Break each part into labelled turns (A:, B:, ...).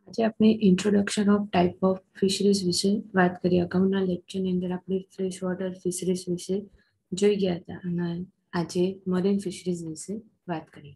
A: આજે આપણે introduction of type of fisheries વિશે વાત કરીએ. અગાઉના લેક્ચરની અંદર આપણે ફ્રેશ વોટર ફિશરીઝ વિશે જોઈ ગયા હતા અને આજે મરીન ફિશરીઝ વિશે વાત કરીએ.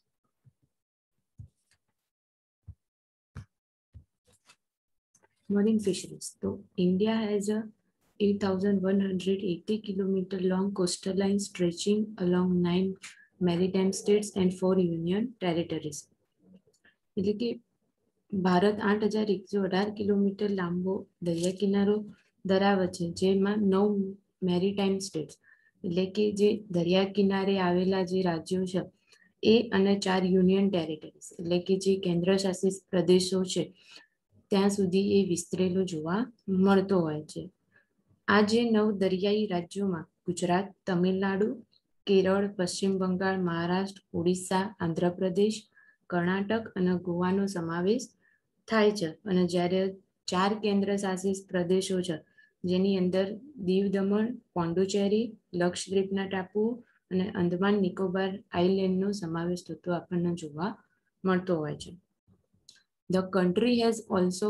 A: મરીન ફિશરીઝ તો India has a 8,180 kilometer long coastal line stretching along 9 maritime states and 4 union territories. એટલે કે ભારત 8,118 કિલોમીટર લાંબો દરિયા કિનારો ધરાવે છે, જેમાં 9 મેરીટાઈમ સ્ટેટ્સ એટલે કે જે દરિયા કિનારે આવેલા જે રાજ્યો છે એ અને 4 યુનિયન ટેરેટરીઝ એટલે કે જે કેન્દ્ર શાસિત પ્રદેશો છે ત્યાં સુધી એ વિસ્તરેલો જોવા મળતો હોય છે. આ જે 9 દરિયાઈ રાજ્યોમાં ગુજરાત, તમિલનાડુ, કેરળ, પશ્ચિમ બંગાળ, મહારાષ્ટ્ર, ઓડિશા, આંધ્રપ્રદેશ, કર્ણાટક અને ગોવાનો સમાવેશ થાય છે. અને જ્યારે 4 કેન્દ્ર શાસિત પ્રદેશો છે જેની અંદર દીવ દમણ, પોંડુચેરી, લક્ષદ્વીપના ટાપુઓ અને અંદમાન નિકોબાર આઇલેન્ડનો સમાવેશ થતો આપણને જોવા મળતો હોય છે. The country has also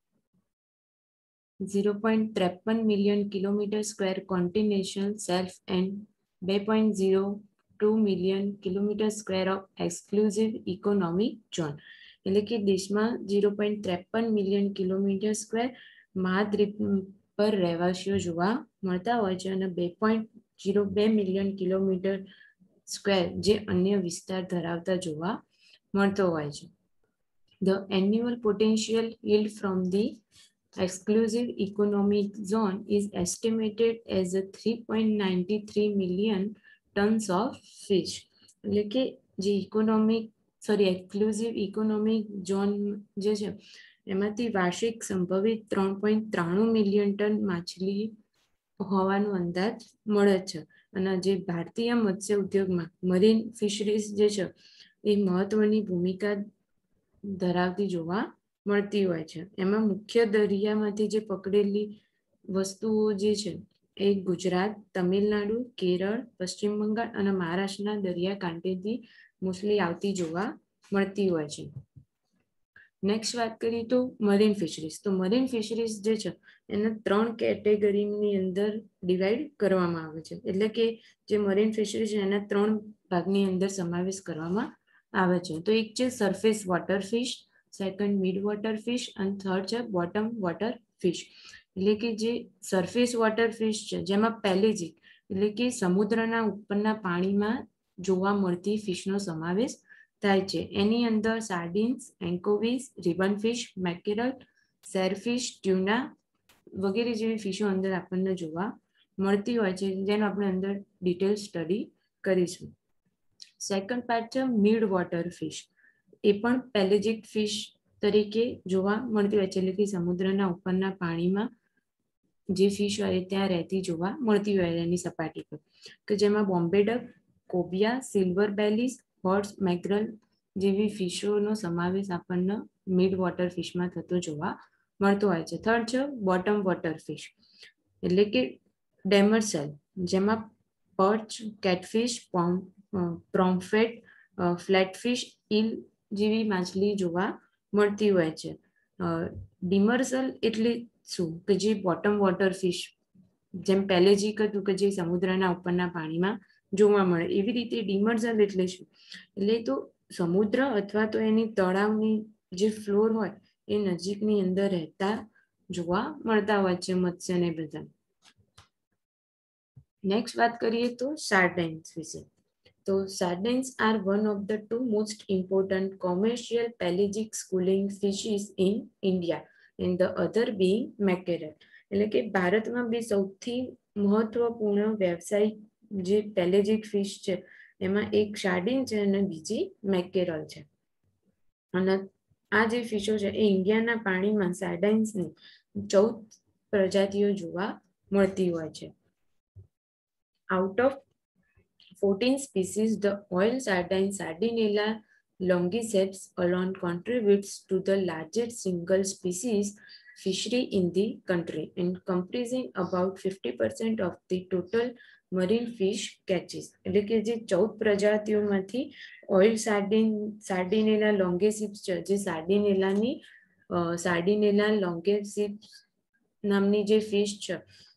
A: 0.53 million kilometer square continental shelf and 2.02 million kilometer square of exclusive economic zone. એટલે કે દેશમાં 0.53 મિલિયન કિલોમીટર સ્ક્વેર મહાદ્વીપ પર રહેવાસીઓ જોવા મળતા હોય છે અને 2.02 મિલિયન કિલોમીટર સ્ક્વેર જે અન્ય વિસ્તાર ધરાવતા જોવા મળતો હોય છે. The annual potential yield from the exclusive economic zone is estimated as a 3.93 million tons of fish. એટલે કે જે એક્સક્લુઝિવ ઇકોનોમિક ઝોન જે છે એમાંથી વાર્ષિક સંભવિત 3.93 મિલિયન ટન માછલી હોવાનો અંદાજ મળે છે. અને જે ભારતીય મત્સ્ય ઉદ્યોગમાં મરીન ફિશરીઝ જે છે એ મહત્વની ભૂમિકા ધરાવતી જોવા મળતી હોય છે. એમાં મુખ્ય દરિયામાંથી જે પકડેલી વસ્તુઓ જે છે એ ગુજરાત, તમિલનાડુ, કેરળ, પશ્ચિમ બંગાળ અને મહારાષ્ટ્રના દરિયાકાંઠેથી મોસ્ટલી આવતી જોવા મળતી હોય છે. નેક્સ્ટ વાત કરીએ તો મરીન ફિશરીઝ. તો મરીન ફિશરીઝ જે છે એને 3 કેટેગરીની અંદર ડિવાઈડ કરવામાં આવે છે. એટલે કે જે મરીન ફિશરીઝ એના 3 ભાગની અંદર સમાવેશ કરવામાં આવે છે. તો એક છે surface water fish, second mid water fish અને થર્ડ છે બોટમ વોટર ફિશ. એટલે કે જે સરફેસ વોટર ફિશ છે જેમાં પેલેજિક એટલે કે સમુદ્રના ઉપરના પાણીમાં જોવા મળતી ફિશનો સમાવેશ થાય છે. એની અંદર સાર્ડિન્સ, એન્કોવીસ, રિબન ફિશ, મેકેરલ, શેરફિશ, ટ્યુના વગેરે જેવી ફિશો અંદર આપણને જોવા મળતી હોય છે, જેનો આપણે અંદર ડિટેલ સ્ટડી કરીશું. સેકન્ડ પાર્ટ છે મિડ વોટર ફિશ. એ પણ પેલેજિક ફિશ તરીકે જોવા મળતી હોય છે, એટલે કે સમુદ્રના ઉપરના પાણીમાં જે ફિશ હોય ત્યાં રહેતી જોવા મળતી હોય એની સપાટી પર, કે જેમાં Bombay duck, cobia, silver bellies, horse, mackerel જેવી ફિશોનો સમાવેશ આપણને મિડ વોટર ફિશમાં થતો જોવા મળતો હોય છે. થર્ડ છે બોટમ વોટર ફિશ એટલે કે ડેમરસેલ, જેમાં પર્ચ, કેટફિશ, પ્રોમ્ફેટ, ફ્લેટફિશ, ઈલ જેવી માછલી જોવા મળતી હોય છે. ડિમર્સલ એટલે શું કે જે બોટમ વોટર ફિશ જેમ પેલેજિક હતું કે જે સમુદ્રના ઉપરના પાણીમાં જોવા મળે, એવી રીતે ડિમર્સલ એટલે શું? એટલે તો સમુદ્ર અથવા તો એની તળાવની જે ફ્લોર હોય એ નજીકની અંદર રહેતા જોવા મળતા હોય છે મત્સ્યને બધા. નેક્સ્ટ વાત કરીએ તો સાર્ડિન્સ વિશે. તો sardines are one of the 2 most important commercial pelagic schooling fishes in India and the other being mackerel. એટલે કે ભારતમાં બે સૌથી મહત્વપૂર્ણ વ્યવસાયિક જે પેલેજિક ફિશ છે એમાં એક સાર્ડિન છે અને બીજી મેકેરલ છે. અને આ જે ફિશો છે એ ઇન્ડિયાના પાણીમાં સાર્ડિન્સની 14 પ્રજાતિઓ જોવા મળતી હોય છે. Out of 14 species, the oil sardine Sardinella longiceps alone contributes to the largest single species fishery in the country and comprising about 50% of the total marine fish catches. એટલે કે જે 14 પ્રજાતિઓમાંથી ઓઇલ સાર્ડિનેલા લોંગેસિપ્સ છે જે સાર્ડિનેલાની સાર્ડિનેલા લોંગેસિપ્સ નામની જે ફિશ છે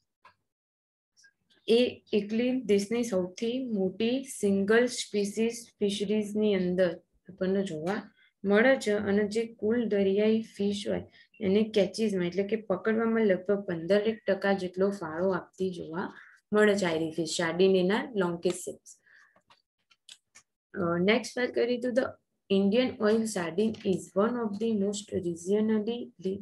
A: એ એકલી દેશની સૌથી મોટી સિંગલ સ્પીસીસ ફિશરીઝની અંદર આપણને જોવા મળે છે અને જે કુલ દરિયાઈ ફિશ હોય એને કેચીસમાં એટલે કે પકડવામાં લગભગ 15% જેટલો ફાળો આપતી જોવા મળે છે આયરી ફિશ સાર્ડિનેલા લોંગેસિપ્સ. નેક્સ્ટ વાત કરીએ તો the Indian oil sardine is one of the most regionally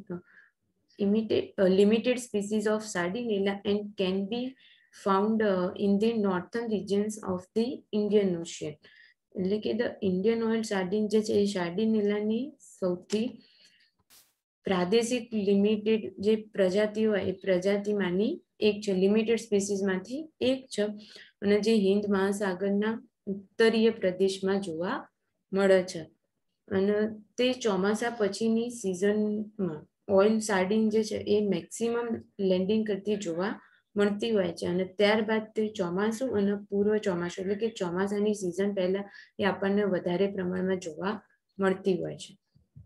A: limited species of Sardinella and can be found in the northern regions of the Indian Ocean. એટલે કે ધ ઇન્ડિયન ઓઇલ સાર્ડિન જે છે એ સાર્ડિનેલાની સૌથી પ્રાદેશિક limited જે પ્રજાતિ હોય એ પ્રજાતિમાંની એક છે, લિમિટેડ સ્પીસીસમાંથી એક છે અને જે હિન્દ મહાસાગરના ઉત્તરીય પ્રદેશમાં જોવા મળે છે અને તે ચોમાસા પછીની સિઝનમાં ઓઇલ સાર્ડિન જે છે એ મેક્સિમમ લેન્ડિંગ કરતી જોવા મળતી હોય છે અને ત્યારબાદ તે ચોમાસું અને પૂર્વ ચોમાસું એટલે કે ચોમાસાની સિઝન પહેલા એ આપણને વધારે પ્રમાણમાં જોવા મળતી હોય છે.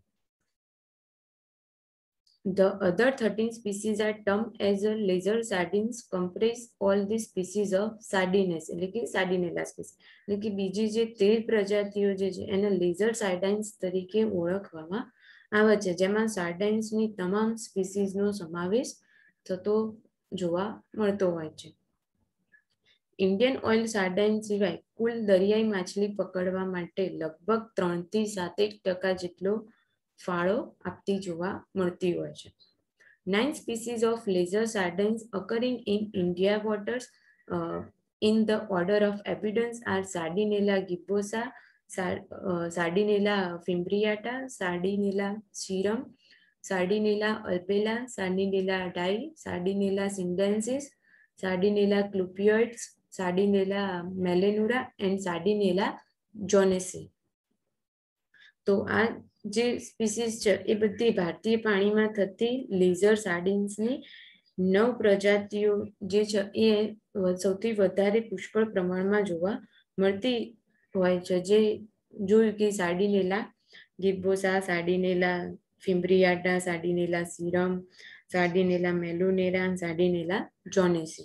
A: The other 13 species are termed as a lesser sardines comprise all the species of sardines એટલે કે સાર્ડિનેલા સ્પીસીસ એટલે કે બીજી જે 13 પ્રજાતિઓ જે છે એને લેઝર સાર્ડિન્સ તરીકે ઓળખવામાં આવે છે જેમાં સાર્ડિન્સની તમામ સ્પીસીસનો સમાવેશ થતો જોવા મળતો હોય છે. ઇન્ડિયન ઓઇલ સાર્ડિન સિવાય કુલ દરિયાઈ માછલી પકડવા માટે લગભગ 3 થી 7% જેટલો ફાળો આપતી જોવા મળતી હોય છે. 9 species of lesser sardines occurring in India waters in the order of abundance are Sardinella gibbosa, Sardinella fimbriata, Sardinella serum, Sardinella albella, Sardinella die, Sardinella sinensis, Sardinella clupioides, Sardinella melanura and Sardinella jonesii. તો આ જે species છે એ બધી ભારતીય પાણીમાં થતી laser સાર્ડિન્સની 9 પ્રજાતિઓ જે છે એ સૌથી વધારે પુષ્કળ પ્રમાણમાં જોવા મળતી હોય છે. જે જોયું કે સાર્ડિનેલા ગિબ્બોસા, સાર્ડિનેલા ફિમ્બ્રિયાટા, સાર્ડિનેલા સીરમ, સાર્ડિનેલા મેલોનેરા, સાર્ડિનેલા જોનેસી.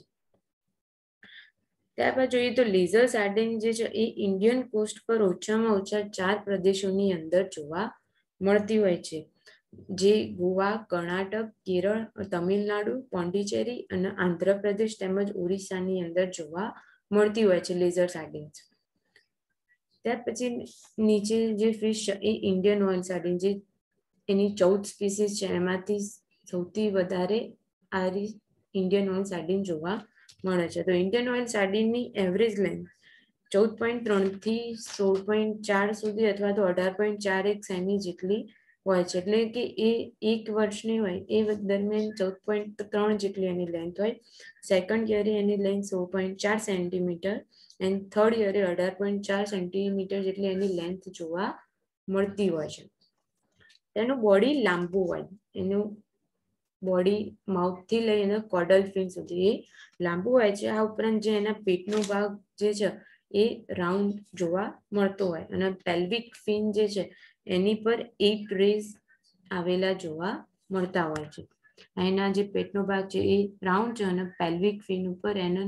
A: ત્યારબાદ જોઈએ તો લેઝર સાર્ડિન જે છે એ ઇન્ડિયન કોસ્ટ પર ઓછામાં ઓછા 4 પ્રદેશોની અંદર જોવા મળતી હોય છે જે ગોવા, કર્ણાટક, કેરળ, તમિલનાડુ, પોંડિચેરી અને આંધ્રપ્રદેશ તેમજ ઓરિસ્સાની અંદર જોવા મળતી હોય છે લેઝર સાર્ડિન્સ. ત્યાર પછી નીચે જે ફિશ છે એ ઇન્ડિયન ઓઇલ સાર્ડિન જે એની 14 સ્પીસીસ છે એમાંથી સૌથી વધારે આ ઇન્ડિયન ઓઇલ સાર્ડિન જોવા મળે છે. તો ઇન્ડિયન ઓઇલ સાર્ડિનની એવરેજ લેન્થ 14.3 થી 16.4 સુધી અથવા તો 18.41 સેમી જેટલી હોય છે એટલે કે એ એક વર્ષની હોય એ દરમિયાન 14.3 જેટલી એની લેન્થ હોય. સેકન્ડ યરે એની લેન્થ 16.4 સેન્ટીમીટર એન્ડ થર્ડ યરે 18.4 સેન્ટીમીટર જેટલી એની લેન્થ જોવા મળતી હોય છે. તેનું બોડી લાંબુ હોય, એનું બોડી માઉથથી લઈને કોડલ ફિન સુધી એ લાંબુ હોય છે. આ ઉપરાંત જે એના પેટનો ભાગ જે છે એ રાઉન્ડ જોવા મળતો હોય અને પેલ્વિક ફિન જે છે એની પર 8 રેઝ આવેલા જોવા મળતા હોય છે. એના જે પેટનો ભાગ છે એ રાઉન્ડ છે અને પેલ્વિક ફિન ઉપર એના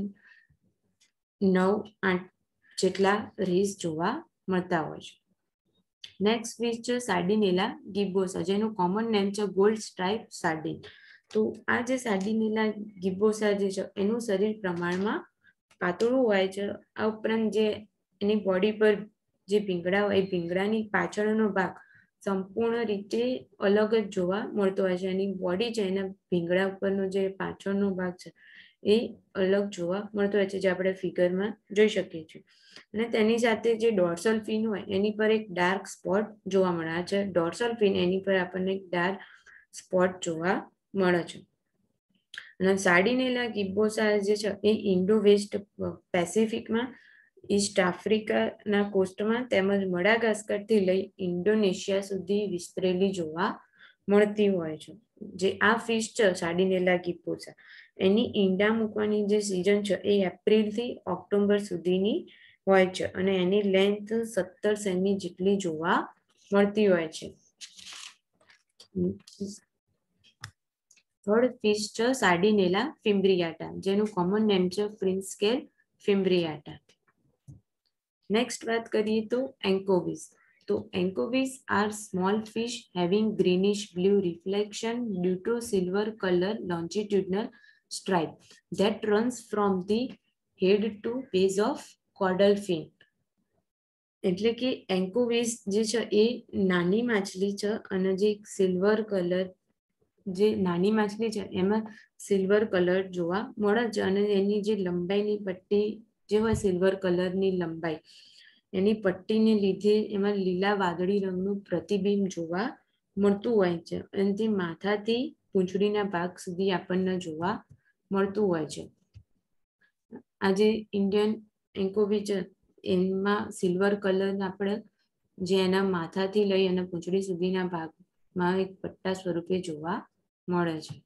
A: 9-8 જેટલા રેઝ જોવા મળતા હોય છે. નેક્સ્ટ ફિશ છે સાર્ડિનેલા ગિબ્બોસા જેનું કોમન નેમ છે ગોલ્ડ સ્ટ્રાઇપ સાર્ડિન. તો આ જે સાર્ડિનેલા ગિબ્બોસા જે છે એનું શરીર પ્રમાણમાં પાતળું હોય છે. આ ઉપરાંત જે એની બોડી પર જે ભીંગડા હોય એ ભીંગડાની પાછળનો ભાગ સંપૂર્ણ રીતે અલગ જ જોવા મળતો હોય છે. એની બોડી છે એના ભીંગડા ઉપરનો જે પાછળનો ભાગ છે એ અલગ જોવા મળતો હોય છે જે આપણે ફિગરમાં જોઈ શકીએ છીએ. અને તેની સાથે જે ડોર્સલ ફિન હોય એની પર એક ડાર્ક સ્પોટ જોવા મળે છે. ડોર્સલ ફિન એની પર આપણને એક ડાર્ક સ્પોટ જોવા મળે છે. અને સાર્ડિનેલા ગિબ્બોસા જે છે એ ઇન્ડો વેસ્ટ પેસિફિકમાં, ઈસ્ટ આફ્રિકાના કોસ્ટમાં તેમજ મડાગાસ્કરથી લઈ ઇન્ડોનેશિયા સુધી વિસ્તરેલી જોવા મળતી હોય છે. જે આ ફિશ છે સાર્ડિનેલા ગિબ્બોસા એની ઈંડા મૂકવાની જે સિઝન છે એ એપ્રિલથી ઓક્ટોબર સુધીની હોય છે અને એની લેન્થ 17 સેમી જેટલી જોવા મળતી હોય છે. થર્ડ ફિશ છે સાર્ડિનેલા ફિમ્બ્રિયાટા, જેનું કોમન નેમ છે ફ્રિન્જ સ્કેલ ફિમ્બ્રિયાટા. નેક્સ્ટ વાત કરીએ તો એન્કોવીઝ. તો anchovies are small fish having greenish blue reflection due to silver colour longitudinal stripe that runs from the head to base of caudal fin. એટલે કે એન્કોવીઝ જે છે એ નાની માછલી છે અને જે સિલ્વર કલર, જે નાની માછલી છે એમાં સિલ્વર કલર જોવા મળે છે અને એની જે લંબાઈની પટ્ટી જે હોય સિલ્વર કલરની લંબાઈ, એની પટ્ટીને લીધે એમાં લીલા વાદળી રંગનું પ્રતિબિંબ જોવા મળતું હોય છે અને તે માથાથી પૂંછડીના ભાગ સુધી આપણને જોવા મળતું હોય છે. આ જે ઇન્ડિયન એન્કોવી છે એમાં સિલ્વર કલર આપણે જે એના માથાથી લઈ અને પૂંછડી સુધીના ભાગમાં એક પટ્ટા સ્વરૂપે જોવા મળે છે.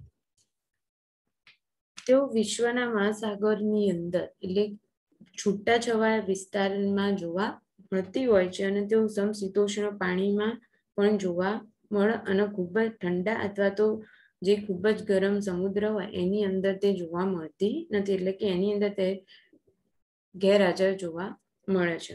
A: તેઓ વિશ્વના મહાસાગરની અંદર એટલે છૂટાછવાયા વિસ્તારમાં જોવા મળતી હોય છે અને તેઓ સમશીતોષ્ણ પાણીમાં પણ જોવા મળે અને ખૂબ જ ઠંડા અથવા તો જે ખૂબ જ ગરમ સમુદ્ર હોય એની અંદર તે જોવા મળતી નથી, એટલે કે એની અંદર તે ગેરહાજર જોવા મળે છે.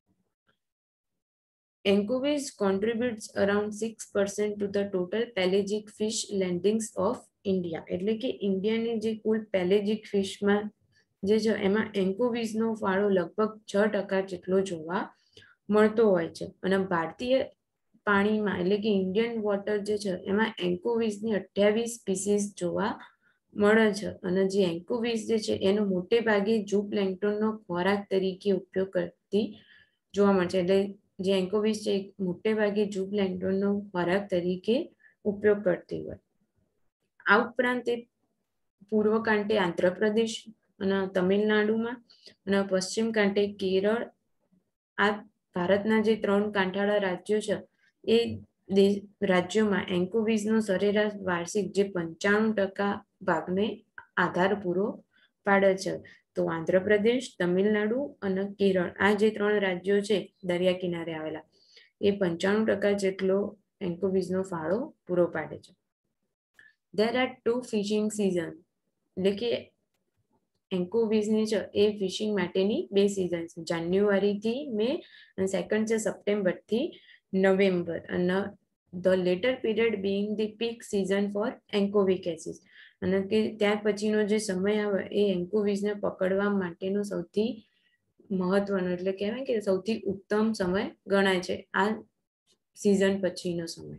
A: Anchovies contributes around 6% to the total pelagic fish landings of India. એટલે કે ઇન્ડિયાની જે કુલ પેલેજિક ફિશમાં જે છે એમાં એન્કોવીઝનો ફાળો લગભગ 6% જેટલો જોવા મળતો હોય છે અને ભારતીય પાણીમાં એટલે કે ઇન્ડિયન વોટર જે છે એમાં એન્કોવીઝની 28 સ્પીસીસ જોવા મળે છે અને જે એન્કોવીઝ જે છે એનો મોટે ભાગે ઝૂપ્લેન્ક્ટનનો ખોરાક તરીકે ઉપયોગ કરતી જોવા મળે છે. એટલે જે એન્કોવીઝ છે મોટે ભાગે ઝૂપ્લેન્ક્ટનનો ખોરાક તરીકે ઉપયોગ કરતી હોય. આ ઉપરાંત તે પૂર્વ કાંઠે આંધ્રપ્રદેશ અને તમિલનાડુમાં અને પશ્ચિમ કાંઠે કેરળ, આ ભારતના જે 3 કાંઠાળા રાજ્યો છે એ રાજ્યોમાં એન્કોવીઝનો સરેરાશ વાર્ષિક જે 95% ભાગને આધાર પૂરો પાડે છે. તો આંધ્રપ્રદેશ, તમિલનાડુ અને કેરળ, આ જે 3 રાજ્યો છે દરિયા કિનારે આવેલા, એ 95% જેટલો એન્કોવીઝનો ફાળો પૂરો પાડે છે. There are 2 fishing seasons. એટલે કે એન્કોવીઝની છે એ ફિશિંગ માટેની 2 સિઝન છે, જાન્યુઆરીથી મે અને સેકન્ડ છે સપ્ટેમ્બરથી નવેમ્બર, અને the later period being the peak season for anchovy catches. અને કે ત્યાર પછીનો જે સમય આવે એ એન્કોવીઝને પકડવા માટેનો સૌથી મહત્વનો એટલે કહેવાય કે સૌથી ઉત્તમ સમય ગણાય છે આ સિઝન પછીનો સમય.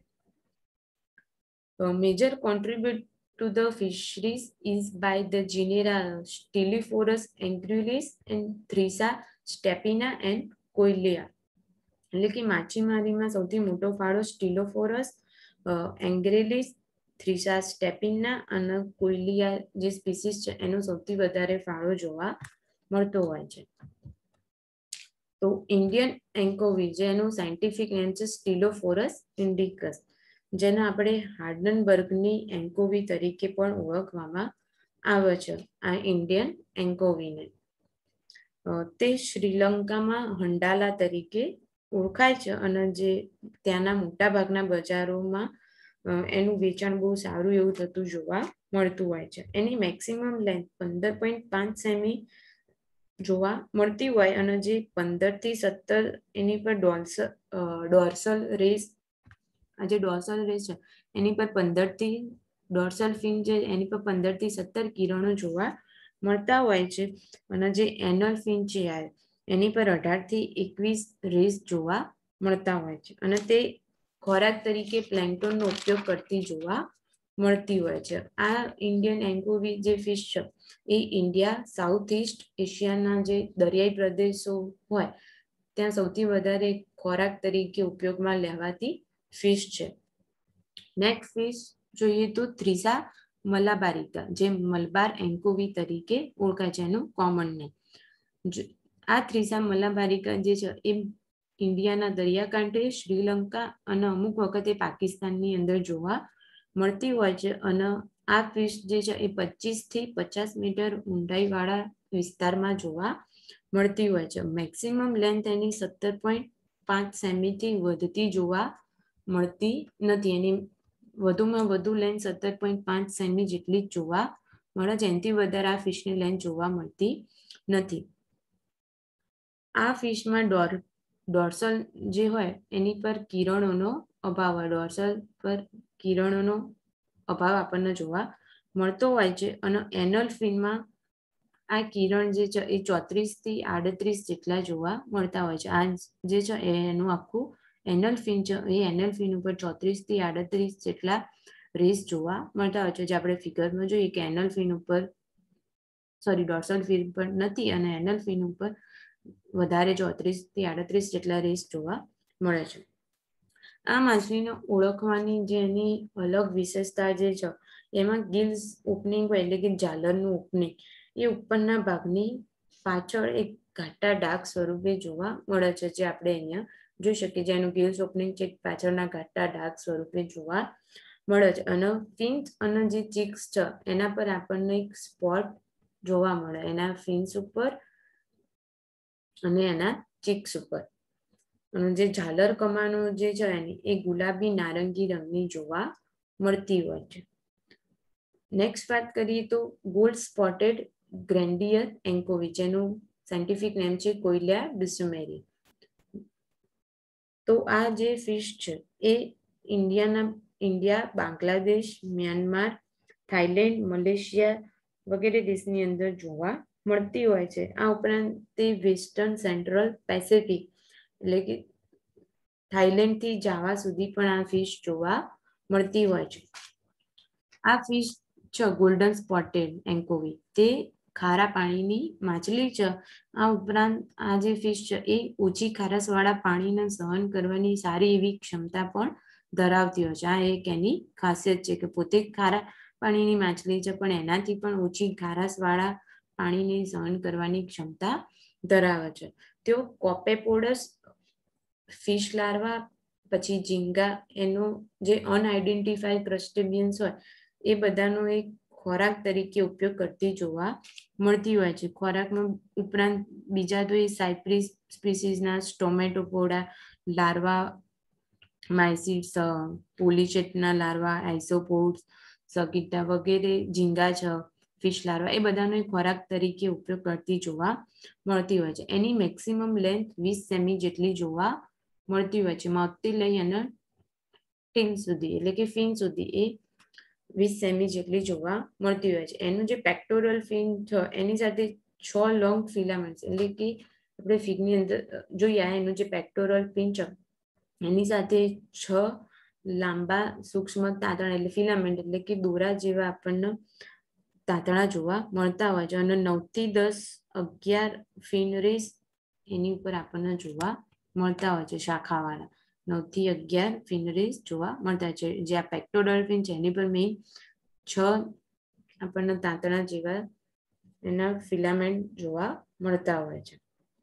A: Major contribute to the fisheries is by the genera Stylophorus anguilis and Thrisa stepina and Coelia. એટલે કે માછીમારીમાં સૌથી મોટો ફાળો સ્ટીલોફોરસ એન્ગ્રેલિસ, થ્રીસા સ્ટેપિના અને કોઇલિયા જે સ્પીસીસ છે એનો સૌથી વધારે ફાળો જોવા મળતો હોય છે. તો ઇન્ડિયન એન્કોવી જેનું સાયન્ટિફિક નેમ છે સ્ટીલોફોરસ ઇન્ડિકસ, જેને આપણે હાર્ડનબર્ગની એન્કોવી તરીકે પણ ઓળખવામાં આવે છે. આ ઇન્ડિયન એન્કોવીને તે શ્રીલંકામાં હંડાલા તરીકે ઓળખાય છે અને જે ત્યાંના મોટા ભાગના બજારોમાં એનું વેચાણ બહુ સારું એવું થતું જોવા મળતું હોય છે. એની મેક્સિમમ લેન્થ 15.5 સેમી જોવા મળતી હોય અને જે 15 થી 17 એની પર ડોર્સલ રેસ, આ જે ડોર્સલ રેસ છે એની પર 15 થી ડોર્સલ ફિન છે એની પર 15 થી 17 કિરણો જોવા મળતા હોય છે અને જે એનલ ફિન છે એની પર 18 થી 21 રેસ જોવા મળતા હોય છે અને તે ખોરાક તરીકે પ્લેન્કટનનો ઉપયોગ કરતી જોવા મળતી હોય છે. આ ઇન્ડિયન એન્કોવી જે ફિશ છે એ ઇન્ડિયા, સાઉથ ઇસ્ટ એશિયાના જે દરિયાઈ પ્રદેશો હોય ત્યાં સૌથી વધારે ખોરાક તરીકે ઉપયોગમાં લેવાતી ફિશ છે. નેક્સ્ટ ફિશ જોઈએ તો થ્રીસા મલાબારિકા, જે મલબાર એન્કોવી તરીકે ઓળખાય છે એનું કોમન નેમ. આ થ્રીસા મલાબારિકા જે છે એ ઇન્ડિયાના દરિયાકાંઠે, શ્રીલંકા અને અમુક વખતે પાકિસ્તાનની અંદર જોવા મળતી હોય છે અને આ ફિશ જે છે એ 25 થી 50 મીટર ઊંડાઈવાળા વિસ્તારમાં જોવા મળતી હોય છે. મેક્સિમમ લેન્થ એની 17.5 સેમીથી વધતી જોવા મળતી નથી. એની વધુમાં વધુ લેન્થ 17.5 સેમી જેટલી જ જોવા મળે છે. એનાથી વધારે આ ફિશની લેન્થ જોવા મળતી નથી. આ ફિશમાં ડોર્સલ જે હોય એની પર કિરણોનો અભાવ હોય. ડોર્સલ પર કિરણોનો અભાવ આપણને જોવા મળતો હોય છે અને એનલ ફિનમાં આ કિરણ જે છે એ 34 થી 38 જેટલા જોવા મળતા હોય છે. આ જે છે એનું આખું એનલ ફિન છે. એ એનલ ફિન ઉપર 34 થી 38 જેટલા રેસ જોવા મળતા હોય છે. જે આપણે ફિગરમાં જોઈએ કે એનલ ફિન ઉપર ડોર્સલ ફિન પર નથી અને એનલ ફિન ઉપર વધારે 34 થી 38 જેટલા રેસ જોવા મળે છે. આ માછલીને ઓળખવાની જે એની અલગ વિશેષતા જે છે એમાં ગિલ્સ ઓપનિંગ હોય એટલે કે ઝાલરનું ઓપનિંગ એ ઉપરના ભાગની પાછળ એક ઘાટા ડાઘ સ્વરૂપે જોવા મળે છે. જે આપણે અહીંયા જોઈ શકીએ. જેનું ગિલ્સ ઓપનિંગ છે પાછળના ઘાટા ડાઘ સ્વરૂપે જોવા મળે છે. અને ફિન્સ અને જે ચીક્સ છે એના પર આપણને એક સ્પોટ જોવા મળે એના ફિન્સ ઉપર અને એના ચીક્સ ઉપર. અને જે ઝાલર કમાનો જે છે એની એ ગુલાબી નારંગી રંગની જોવા મળતી હોય છે. નેક્સ્ટ વાત કરીએ તો ગોલ્ડ સ્પોટેડ ગ્રેન્ડિયર એન્કોવી, જેનું સાયન્ટિફિક નેમ છે કોઇલિયા બિસ્યુમેરી. તો આ જે ફિશ છે એ India, Bangladesh, Myanmar, Thailand, Malaysia વગેરે દેશની અંદર જોવા મળતી હોય છે. આ ઉપરાંત તે વેસ્ટર્ન સેન્ટ્રલ પેસિફિક એટલે કે થાઈલેન્ડ થી જાવા સુધી પણ આ ફિશ જોવા મળતી હોય છે. આ ફિશ છે ગોલ્ડન સ્પોટેડ એન્કોવી, તે ખારા પાણીની માછલી છે. આ ઉપરાંત આ જે ફિશ છે એ ઓછી ખારસવાળા પાણીને સહન કરવાની સારી એવી ક્ષમતા પણ ધરાવતી હોય છે. આ એક એની ખાસિયત છે કે પોતે ખારા પાણીની માછલી છે પણ એનાથી પણ ઓછી ખારાશવાળા પાણીને સહન કરવાની ક્ષમતા ધરાવે છે. તેઓ કોપેપોડસ ફિશ લાર્વા, પછી ઝીંગા, એનો જે અનઆઇડેન્ટિફાઈડ ક્રસ્ટેબિયન્સ હોય એ બધાનો એક ખોરાક તરીકે ઉપયોગ કરતી જોવા મળતી હોય છે. ખોરાકનો ઉપરાંત બીજા તો એ સાયપ્રિસ સ્પીસીસના સ્ટોમેટોપોડા લાર્વા, માઇસિડ્સ, પોલીચેટના લાર્વા, આઇસોપોડ્સ, સકિટા વગેરે, ઝીંગા છે, ફિશ લાર્વા, એ બધાનો ખોરાક તરીકે ઉપયોગ કરતી જોવા મળતી હોય છે. એની મેક્સિમમ લેન્થ 20 સેમી જેટલી જોવા મળતી હોય છે. માઉથથી લઈ અને ટીન સુધી એટલે કે ફિન સુધી એ 20 સેમી જેટલી જોવા મળતી હોય છે. એનું જે પેક્ટોરલ ફિન છે એની સાથે 6 લોંગ ફિલામેન્ટ્સ એટલે કે આપણે ફિગની અંદર જોઈએ એનું જે પેક્ટોરલ ફિન છે એની સાથે 6 લાંબા સૂક્ષ્મ તાંતણા એટલે ફિલામેન્ટ એટલે કે દોરા જેવા આપણને તાંતણા જોવા મળતા હોય છે. અને 9 થી 10, 11 ફિન રેસ એની ઉપર આપણને જોવા મળતા હોય છે. શાખાવાળા 9 થી 11 ફિન રેસ જોવા મળતા હોય છે. જે આ પેક્ટોરલ ફિન છે એની પર મેઇન 6 આપણને તાંતણા જેવા એના ફિલામેન્ટ જોવા મળતા હોય છે.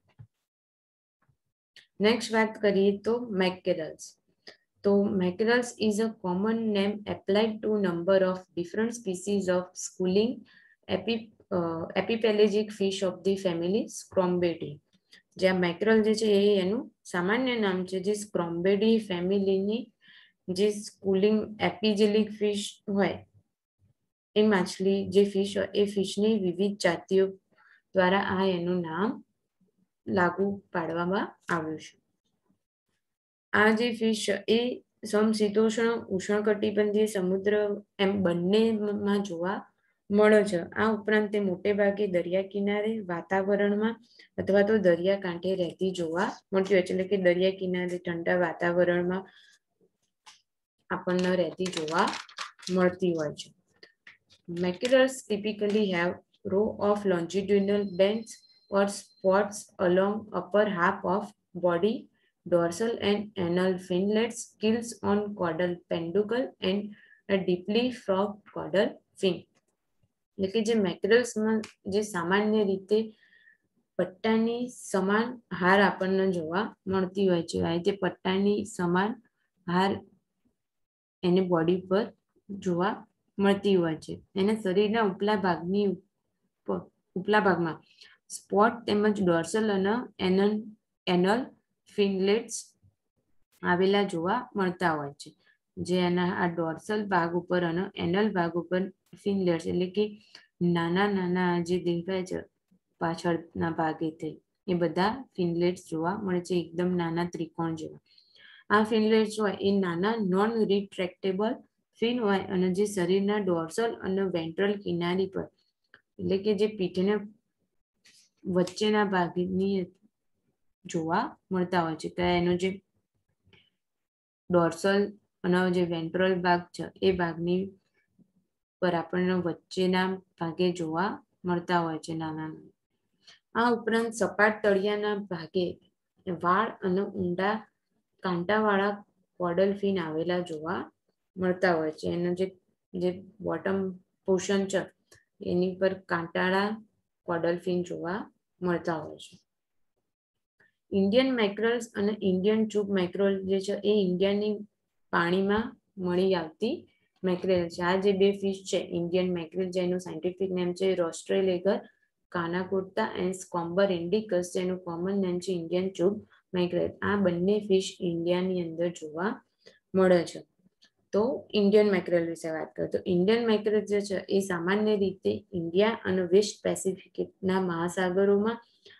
A: નેક્સ્ટ વાત કરીએ તો મેકેરલ્સ. તો મેકેરલ્સ is a common name applied to number of different species of schooling epipelagic fish of the family Scrombidae. જે આ મેકેરલ જે છે એ એનું સામાન્ય નામ છે. જે સ્ક્રોમ્બેડી ફેમિલીની જે સ્કૂલિંગ એપિજેલિક ફિશ હોય એ માછલી જે ફિશ હોય એ ફિશની વિવિધ જાતિઓ દ્વારા આ એનું નામ લાગુ પાડવામાં આવ્યું છે. આ જે ફિશ એ સમશીતોષ્ણ, ઉષ્ણકટિબંધીય, સમુદ્ર એમ બંનેમાં જોવા મળે છે. આ ઉપરાંત તે મોટે ભાગે દરિયા કિનારે, વાતાવરણમાં અથવા તો દરિયા કાંઠે રહેતી જોવા મળતી હોય છે. એટલે કે દરિયા કિનારે ઠંડા વાતાવરણમાં આપણને રહેતી જોવા મળતી હોય છે. Mackerels typically have row of longitudinal bands or spots along upper half of body, dorsal and anal finlets, gills on caudal peduncle and a deeply forked caudal fin. એટલે કે જે મેકેરલ્સમાં જે સામાન્ય રીતે પટ્ટાની સમાન હાર આપણને જોવા મળતી હોય છે. આ રીતે પટ્ટાની સમાન હાર એની બોડી પર જોવા મળતી હોય છે. એના શરીરના ઉપલા ભાગમાં સ્પોટ તેમજ ડોર્સલ અને એનલ ફિનલેટ્સ આવેલા જોવા મળતા હોય છે. જે આ ડોર્સલ ભાગ ઉપર અને એનલ ભાગ ઉપર ફિનલેટ્સ એટલે કે નાના નાના જે દેખાય છે પાછળના ભાગેથી એ બધા ફિનલેટ્સ જોવા મળે છે, એકદમ નાના ત્રિકોણ જેવા. આ ફિનલેટ્સ હોય એ નાના નોન રિટ્રેક્ટેબલ ફિન હોય અને જે શરીરના ડોર્સલ અને વેન્ટ્રલ કિનારી પર એટલે કે જે પીઠને વચ્ચેના ભાગની જોવા મળતા હોય છે. તો એનો જે ડોર્સલ અને જે વેન્ટ્રલ ભાગ છે એ ભાગની પર આપણને વચ્ચેના ભાગે જોવા મળતા હોય છે નાના નાના. આ ઉપરાંત સપાટ તળિયાના ભાગે વાળ અને ઊંડા કાંટાવાળા કોડલ ફિન આવેલા જોવા મળતા હોય છે. એનો જે બોટમ પોર્શન છે એની પર કાંટાળા કોડલ ફિન જોવા મળતા હોય છે. ઇન્ડિયન મેક્રલ્સ અને ઇન્ડિયન ચૂબ મેક્રલ જે છે એ ઇન્ડિયાની પાણીમાં મળી આવતી મેક્રેલ છે. આ જે બે ફિશ છે ઇન્ડિયન મેક્રેલ, જેનું સાયન્ટિફિક નેમ છે રોસ્ટ્રેલેગર કાનાકોર્તા એન્ડ સ્કોમ્બર ઇન્ડિકસ, જેનું કોમન નેમ છે ઇન્ડિયન ચૂબ મેક્રેલ. આ બંને ફિશ ઇન્ડિયાની અંદર જોવા મળે છે. તો ઇન્ડિયન મેક્રેલ વિશે વાત કરીએ તો ઇન્ડિયન મેક્રેલ જે છે એ સામાન્ય રીતે ઇન્ડિયા અને વેસ્ટ પેસિફિકના મહાસાગરોમાં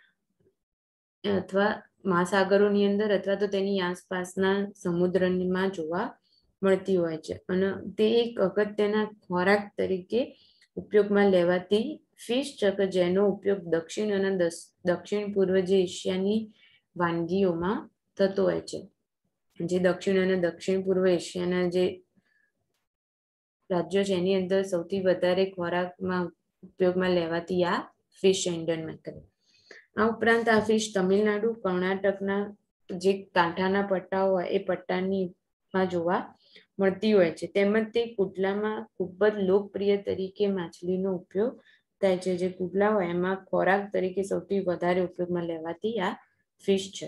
A: અથવા મહાસાગરોની અંદર અથવા તો તેની આસપાસના સમુદ્રમાં જોવા મળતી હોય છે. અને તે એક અગત્યના ખોરાક તરીકે ઉપયોગમાં લેવાતી ફિશ છે કે જેનો ઉપયોગ દક્ષિણ અને દક્ષિણ પૂર્વ જે એશિયાની વાનગીઓમાં થતો હોય છે. જે દક્ષિણ અને દક્ષિણ પૂર્વ એશિયાના જે રાજ્યો છે એની અંદર સૌથી વધારે ખોરાકમાં ઉપયોગમાં લેવાતી આ ફિશ ઇન્ડિયન મેક્રેલ. આ ઉપરાંત આ ફિશ તમિલનાડુ, કર્ણાટકના જે કાંઠાના પટ્ટાઓ હોય એ પટ્ટાનીમાં જોવા મળતી હોય છે. તેમજ તે કુટલામાં ખૂબ જ લોકપ્રિય તરીકે માછલીનો ઉપયોગ થાય છે. જે કુટલા હોય એમાં ખોરાક તરીકે સૌથી વધારે ઉપયોગમાં લેવાતી આ ફિશ છે.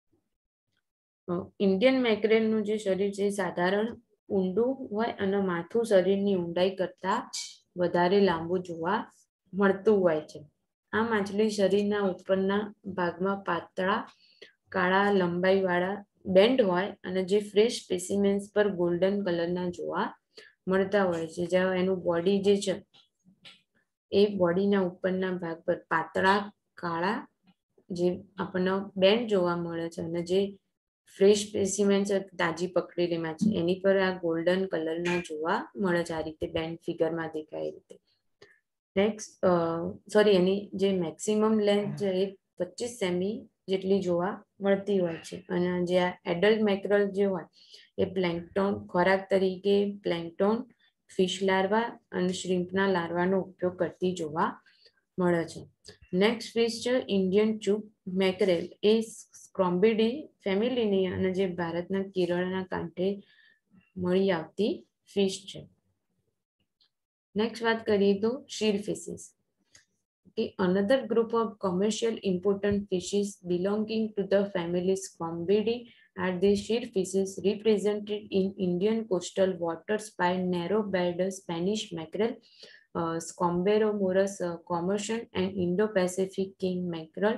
A: ઇન્ડિયન મેક્રેલનું જે શરીર છે સાધારણ ઊંડું હોય અને માથું શરીરની ઊંડાઈ કરતા વધારે લાંબુ જોવા મળતું હોય છે. આ માછલી શરીરના ઉપરના ભાગમાં પાતળા કાળા લંબાઈવાળા બેન્ડ હોય અને જે ફ્રેશ સ્પેસિમેન્સ પર ગોલ્ડન કલરના જોવા મળતા હોય છે. જ્યાં એનું બોડી જે છે એ બોડીના ઉપરના ભાગ પર પાતળા કાળા જે આપણને બેન્ડ જોવા મળે છે અને જે ફ્રેશ સ્પેસિમેન્સ તાજી પકડેલી માછલી એની પર આ ગોલ્ડન કલરના જોવા મળે છે. આ રીતે બેન્ડ ફિગરમાં દેખાય એ રીતે. નેક્સ્ટ એની જે મેક્સિમમ લેન્થ છે એ 25 સેમી જેટલી જોવા મળતી હોય છે. અને જે આ એડલ્ટ મેક્રલ જે હોય એ પ્લેન્કટોન ખોરાક તરીકે પ્લેન્કટોન, ફિશ લાર્વા અને શ્રીમ્પના લાર્વાનો ઉપયોગ કરતી જોવા મળે છે. નેક્સ્ટ ફિશ છે ઇન્ડિયન ચૂબ મેક્રેલ. એ સ્ક્રોમ્બિડી ફેમિલીની અને જે ભારતના કેરળના કાંઠે મળી આવતી ફિશ છે. નેક્સ્ટ વાત કરીએ તો શીર ફિશિસ. Another group of commercial important fishes belonging to the family Scombidae are the shear fishes represented in Indian coastal waters by narrow-billed Spanish mackerel, Scomberomorus commercial, and Indo-Pacific king mackerel,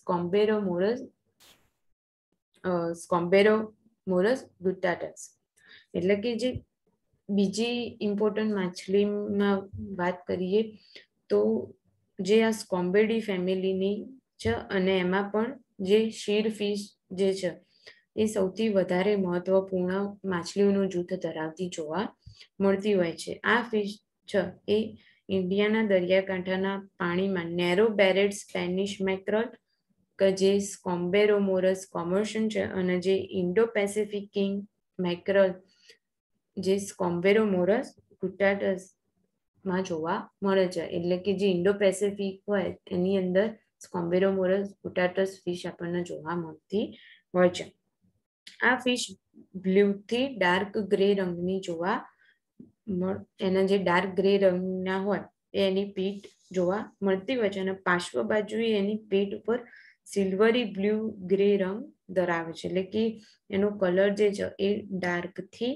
A: Scomberomorus guttatus. એટલે કે જે બીજી important માછલીમાં વાત કરીએ તો જે આ સ્કોમ્બેડી ફેમિલીની છે અને એમાં પણ જે શીર ફિશ જે છે એ સૌથી વધારે મહત્વપૂર્ણ માછલીઓનું જૂથ ધરાવતી જોવા મળતી હોય છે. આ ફિશ છે એ ઇન્ડિયાના દરિયાકાંઠાના પાણીમાં નેરો બેરેડ સ્પેનિશ મેક્રલ કે જે સ્કોમ્બેરોમોરસ કોમર્શન છે અને જે ઇન્ડો પેસિફિક કિંગ મેક્રલ જે સ્કોમ્બેરોમોરસ ગુટાટસ માં જોવા મળે છે. એટલે કે જે ઇન્ડો પેસિફિક હોય એની અંદર સ્કોમ્બેરોમોરસ ગુટાટસ ફિશ આપણને જોવા મળતી હોય છે. આ ફિશ બ્લુ થી ડાર્ક ગ્રે રંગની જોવા એના જે ડાર્ક ગ્રે રંગના હોય એની પીઠ જોવા મળતી હોય છે અને પાર્શ્વ બાજુએ એની પીઠ ઉપર સિલ્વરી બ્લુ ગ્રે રંગ ધરાવે છે. એટલે કે એનો કલર જે છે એ ડાર્ક થી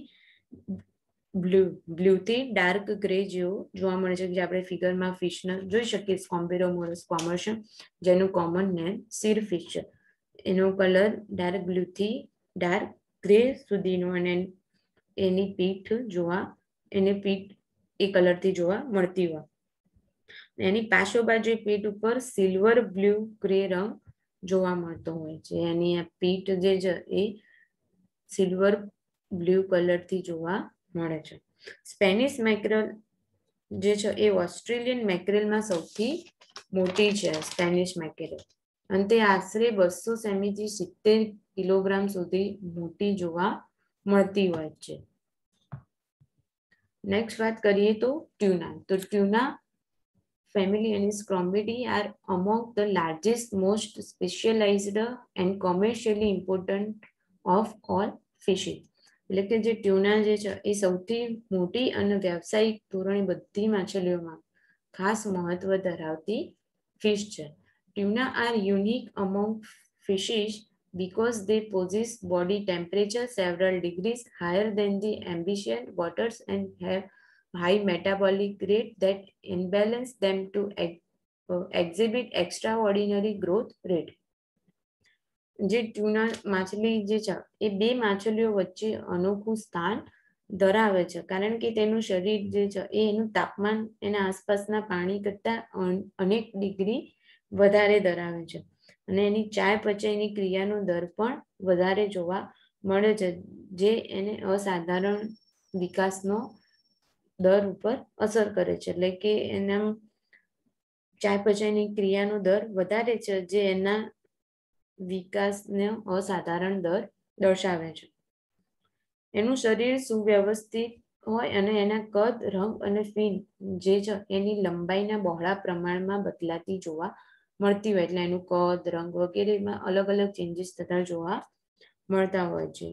A: બ્લુ થી ડાર્ક ગ્રે જેવો જોવા મળે છે. જે આપણે ફિગરમાં ફિશને જોઈ શકીએ સ્કોમ્બેરોમોરસ કોમર્શન જેનું કોમન નેમ સીર ફિશ છે. એનો કલર ડાર્ક બ્લુ થી ડાર્ક ગ્રે સુધીનો અને એની પીઠ જોવા એની પીઠ એ કલરથી જોવા મળતી હોય. એની પાછો બાજુ પીઠ ઉપર સિલ્વર બ્લુ ગ્રે રંગ જોવા મળતો હોય છે. એની આ પીઠ જે છે એ સિલ્વર બ્લુ કલરથી જોવા મળે છે. સ્પેનિશ મેક્રેલ જે છે એ ઓસ્ટ્રેલિયન મેક્રેલમાં સૌથી મોટી છે. સ્પેનિશ મેક્રેલ અને તે આશરે 200 સેમીથી 70 કિલોગ્રામ સુધી મોટી જોવા મળતી હોય છે. નેક્સ્ટ વાત કરીએ તો ટ્યુના. તો ટ્યુના family and its Scrombidae are among the largest, most specialized and commercially important of all fishes. એટલે કે જે ટ્યુના જે છે એ સૌથી મોટી અને વ્યવસાયિક ધોરણે બધી માછલીઓમાં ખાસ મહત્વ ધરાવતી ફિશ છે. ટ્યુના are unique among fishes because they possess body temperature several degrees higher than the abyssal waters and have high metabolic rate that imbalance them to exhibit extraordinary growth rate. જે ટ્યુના માછલી જે છે એ બે માછલીઓ વચ્ચે અનોખું સ્થાન ધરાવે છે, કારણ કે તેનું શરીર જે છે એ એનું તાપમાન એના આસપાસના પાણી કરતા અનેક ડિગ્રી વધારે ધરાવે છે અને એની ચાયાપચયની ક્રિયાનો દર પણ વધારે જોવા મળે છે, જે એને અસાધારણ વિકાસનો દર ઉપર અસર કરે છે. એટલે કે એના ચાયાપચયની ક્રિયાનો દર વધારે છે, જે એના વિકાસનો અસાધારણ દર દર્શાવે છે. એનું શરીર સુવ્યવસ્થિત હોય અને એના કદ, રંગ અને ફીન જે છે એની લંબાઈના બહોળા પ્રમાણમાં બદલાતી જોવા મળતી હોય. એટલે એનું કદ, રંગ વગેરેમાં અલગ અલગ ચેન્જીસ થતા જોવા મળતા હોય છે.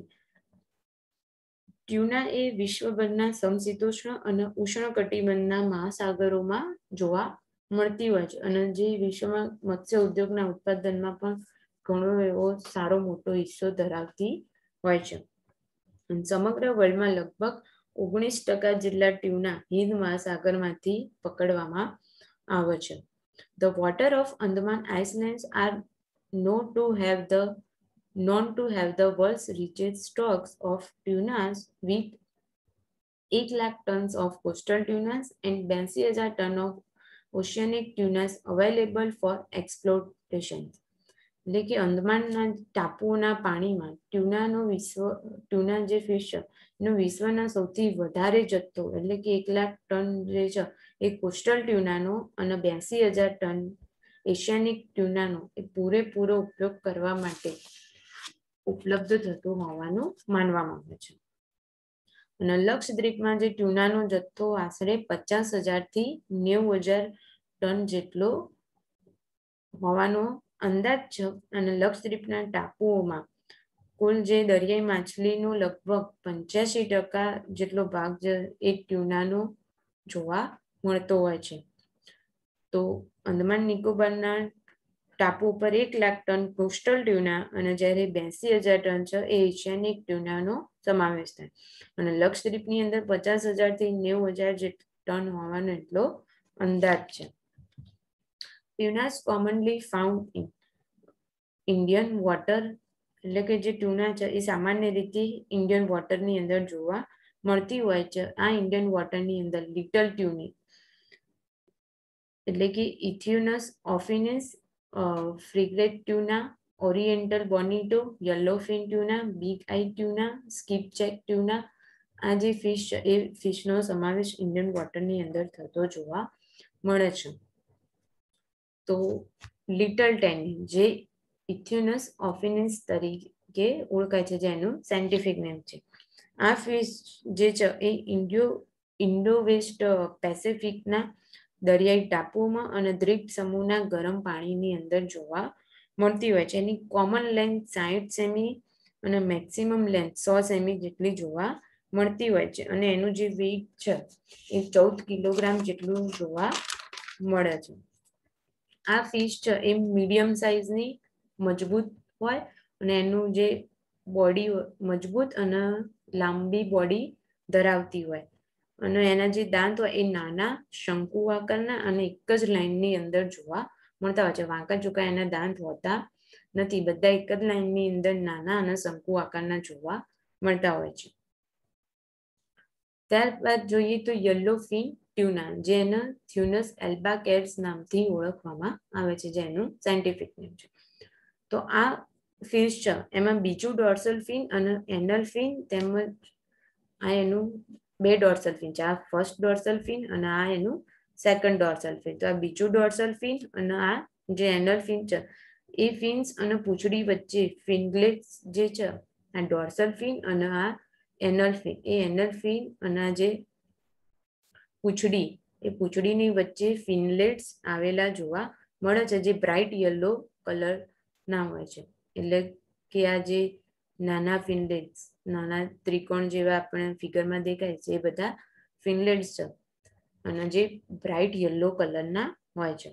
A: ટ્યુના એ વિશ્વભરના સમશીતોષ્ણ અને ઉષ્ણકટિબંધના મહાસાગરોમાં જોવા મળતી હોય છે અને જે વિશ્વમાં મત્સ્ય ઉદ્યોગના ઉત્પાદનમાં પણ ઘણો એવો સારો મોટો હિસ્સો ધરાવતી હોય છે. સમગ્ર વર્લ્ડમાં લગભગ 19% જેટલા ટ્યુના હિંદ મહાસાગરમાંથી પકડવામાં આવે છે. The water of Andaman Islands are known to have the world's richest stocks of tunas with 1 lakh tons of coastal tunas and 82,000 tons of oceanic tunas available for exploitation. એટલે કે અંદમાનના ટાપુઓના પાણીમાં ટ્યુના જે ફિશ છે એનો વિશ્વના સૌથી વધારે જથ્થો એટલે કે 1 લાખ ટન જે છે એ કોસ્ટલ ટ્યુનાનો અને 82,000 ટન એશિયાનિક ટ્યુનાનો એ પૂરેપૂરો ઉપયોગ કરવા માટે ઉપલબ્ધ થતું હોવાનું માનવામાં આવે છે. અને લક્ષદ્વીપમાં જે ટ્યુનાનો જથ્થો આશરે 50,000 થી 90,000 ટન જેટલો હોવાનો અંદાજ છે અને લક્ષદ્વીપના ટાપુઓમાં કુલ જે દરિયાઈ માછલીનો લગભગ 85% જેટલો ભાગ એ ટ્યુનાનો જોવા મળતો હોય છે. તો અંદમાન નિકોબારના ટાપુ ઉપર 1 લાખ ટન કોસ્ટલ ટ્યુના અને જ્યારે 82,000 ટન છે એ એશિયાનિક ટ્યુનાનો સમાવેશ થાય અને લક્ષદ્વીપની અંદર 50,000 થી 90,000 ટન હોવાનો એટલો અંદાજ છે. Tunas commonly found in Indian water, એટલે કે જે ટ્યુના છે એ સામાન્ય રીતે ઇન્ડિયન વોટરની અંદર જોવા મળતી હોય છે. આ ઇન્ડિયન વોટરની અંદર લિટલ ટ્યુની એટલે કે euthynnus affinis, frigate tuna, oriental bonito, yellowfin tuna, big eye tuna, skipjack tuna, આ જે ફિશ છે એ ફિશનો સમાવેશ ઇન્ડિયન વોટરની અંદર થતો જોવા મળે છે. તો લિટલ ટેની જે ઇથ્યુનસ ઓફિનસ તરીકે ઓળખાય છે, જેનું સાયન્ટિફિક નેમ છે. આ ફિશ જે છે એ ઇન્ડો વેસ્ટ પેસિફિકના દરિયાઈ ટાપુઓમાં અને દ્વીપ સમૂહના ગરમ પાણીની અંદર જોવા મળતી હોય છે. એની કોમન લેન્થ 60 સેમી અને મેક્સિમમ લેન્થ 100 સેમી જેટલી જોવા મળતી હોય છે અને એનું જે વેઇટ છે એ 14 કિલોગ્રામ જેટલું જોવા મળે છે. આ ફિશ છે એ મીડિયમ સાઇઝની મજબૂત હોય અને એનું જે બોડી મજબૂત અને લાંબી બોડી ધરાવતી હોય અને એના જે દાંત હોય એ નાના શંકુ આકારના અને એક જ લાઇનની અંદર જોવા મળતા હોય છે. વાંકા ચૂકા એના દાંત હોતા નથી, બધા એક જ લાઇનની અંદર નાના અને શંકુ આકારના જોવા મળતા હોય છે. ત્યારબાદ જોઈએ તો યલો ફિન ટ્યુના, જેને થ્યુનસ એલ્બાકેટ્સ નામથી ઓળખવામાં આવે છે, જેનું સાયન્ટિફિક નેમ છે. તો આ ફિશ છે એમાં બીજું ડોર્સલ ફિન અને એનલ ફિન તેમજ આ એનું બે ડોર્સલ ફિન છે. આ ફર્સ્ટ ડોર્સલ ફિન અને આ એનું સેકન્ડ ડોર્સલ ફિન. તો આ બીજું ડોર્સલ ફિન અને આ જે એનલ ફિન છે એ ફિન્સ અને પૂંછડી વચ્ચે ફિનલેટ્સ જે છે, આ ડોર્સલ ફિન અને આ એનલ ફિન, એ એનલ ફિન અને આ જે પૂંછડી, એ પૂંછડીની વચ્ચે ફિનલેટ્સ આવેલા જોવા મળે છે, જે બ્રાઇટ યલો કલર ના હોય છે. એટલે કે આ જે નાના ફિનલેટ્સ, નાના ત્રિકોણ જેવા આપણે ફિગરમાં દેખાય છે, એ બધા ફિનલેટ્સ છે અને જે બ્રાઇટ યલો કલરના હોય છે.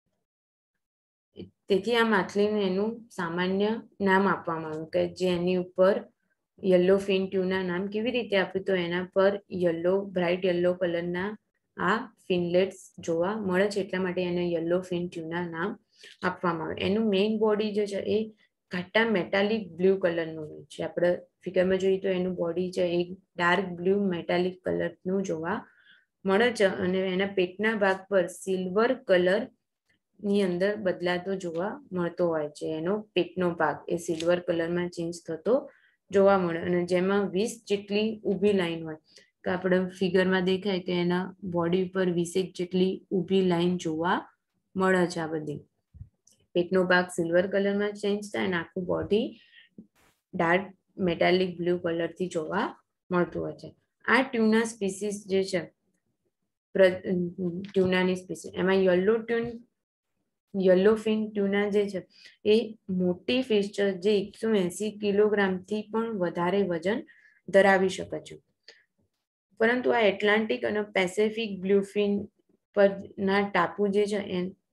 A: તેથી આ માછલીને એનું સામાન્ય નામ આપવામાં આવ્યું, કે જે એની ઉપર યલો ફિન ટ્યુના નામ કેવી રીતે આપ્યું, તો એના પર યલો, બ્રાઇટ યલો કલરના આ ફિનલેટ્સ જોવા મળે છે, એટલા માટે એને યલો ફિન ટ્યુના નામ આપવામાં આવે. એનું મેઇન બોડી જે છે એ ઘાટા મેટાલિક બ્લુ કલરનું હોય છે. આપણે ફિગરમાં જોઈએ તો એનું બોડી છે એ ડાર્ક બ્લુ મેટાલિક કલરનું જોવા મળે છે અને એના પેટના ભાગ પર સિલ્વર કલર ની અંદર બદલાતો જોવા મળતો હોય છે. એનો પેટનો ભાગ એ સિલ્વર કલરમાં ચેન્જ થતો જોવા મળે અને જેમાં 20 જેટલી ઊભી લાઈન હોય, કે આપણે ફિગરમાં દેખાય કે એના બોડી ઉપર 20 જેટલી ઊભી લાઈન જોવા મળે છે. આ બધી પેટનો ભાગ સિલ્વર કલરમાં ચેન્જ થાય અને આખું બોડી ડાર્ક મેટાલિક બ્લુ કલરથી જોવા મળતું હોય છે. આ ટ્યુના સ્પીસીસ જે છે, ટ્યુનાની સ્પીસીસ, એમાં યલો ફિન ટ્યુના જે છે એ મોટી ફિશ છે, જે 180 કિલોગ્રામથી પણ વધારે વજન ધરાવી શકે છે. પરંતુ આ એટલાન્ટિક અને પેસિફિક બ્લુફિન પરના ટાપુ જે છે,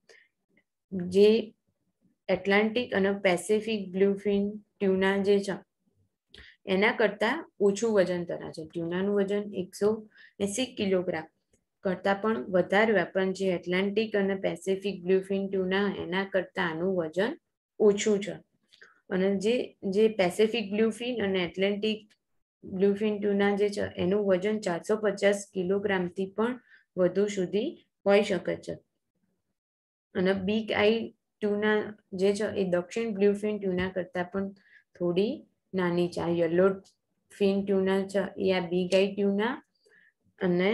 A: જે એટલાન્ટિક અને પેસિફિક બ્લુફિન ટ્યુના જે છે એના કરતા ઓછું વજન ધરાવે છે. ટ્યુનાનું વજન 180 કિલોગ્રામ કરતા પણ વધારે હોય, પણ જે એટલાન્ટિક અને પેસિફિક બ્લુફિન ટ્યુના એના કરતા આનું વજન ઓછું છે. અને જે પેસિફિક બ્લુફિન અને એટલાન્ટિક બ્લુફિન ટ્યુના જે છે એનું વજન 450 કિલોગ્રામથી પણ વધુ સુધી હોઈ શકે છે. અને બિગ આઈ ટ્યુના જે છે એ દક્ષિણ બ્લુફિન ટ્યુના કરતા પણ થોડી નાની છે. આ યલો ફિન ટ્યુના છે એ આ બિગ આઈ ટ્યુના અને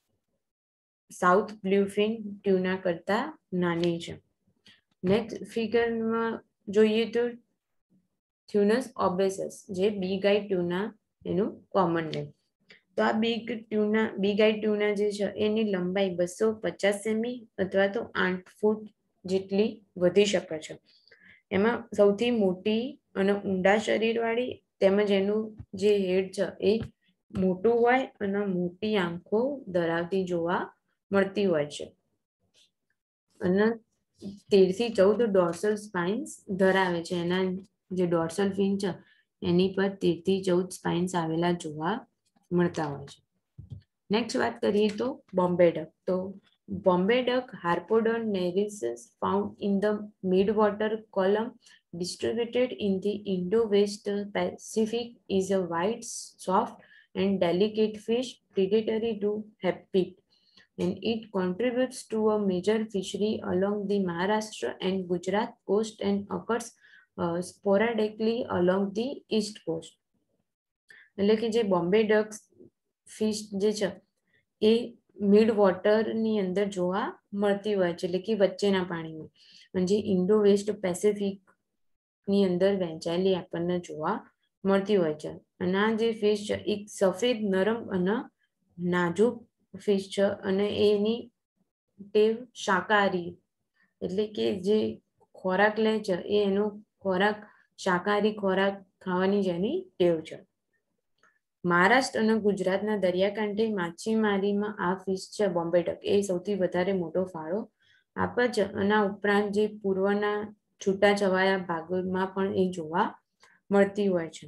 A: સાઉથ બ્લુફિન ટ્યુના કરતા નાની છે. નેક્સ્ટ ફિગરમાં જોઈએ તો થ્યુનસ ઓબેસસ, જે બિગ આઈ ટ્યુના એનું કોમન નેમ. તો આ બિગ આઈ ટ્યુના જે છે એની લંબાઈ 250 સેમી અથવા તો 8 ફૂટ જેટલી વધી શકે છે. એમાં સૌથી મોટી અને ઊંડા શરીરવાળી તેમજ એનું જે હેડ છે એ મોટું હોય અને મોટી આંખો ધરાવતી જોવા મળતી હોય છે. અને 13 થી 14 ડોર્સલ સ્પાઇન્સ ધરાવે છે. એના જે ડોર્સલ ફિન છે એની પર 13 થી 14 સ્પાઇન્સ આવેલા જોવા મળતા હોય છે. નેક્સ્ટ વાત કરીએ તો બોમ્બે ડક. તો Bombay duck, harpadon nehereus, found in the midwater column, distributed in the Indo-West Pacific, is a white, soft and delicate fish, predatory to Heptip, and it contributes to a major fishery along the Maharashtra and Gujarat coast and occurs sporadically along the east coast. એટલે કે જે Bombay duck fish જે છે એ mid વોટરની અંદર જોવા મળતી હોય છે, એટલે કે વચ્ચેના પાણીમાં, અને જે ઇન્ડો વેસ્ટ પેસિફિક ની અંદર વહેંચાયેલી આપણને જોવા મળતી હોય છે. અને આ જે ફિશ છે એક સફેદ, નરમ અને નાજુક ફિશ છે અને એની ટેવ શાકાહારી, એટલે કે જે ખોરાક લે છે એ એનો ખોરાક શાકાહારી ખોરાક ખાવાની જેની ટેવ છે. મહારાષ્ટ્ર અને ગુજરાતના દરિયાકાંઠે માછીમારીમાં આ ફિશ છે બોમ્બે ડક એ સૌથી વધારે મોટો ફાળો આપે છે. અને ઉપરાંત જે પૂર્વના છૂટાછવાયા ભાગોમાં પણ એ જોવા મળતી હોય છે.